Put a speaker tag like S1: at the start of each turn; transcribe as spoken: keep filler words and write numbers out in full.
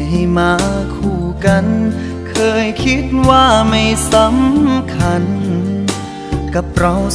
S1: ให้มาคู่กันเคยคิดว่าไม่สำคัญกับเรา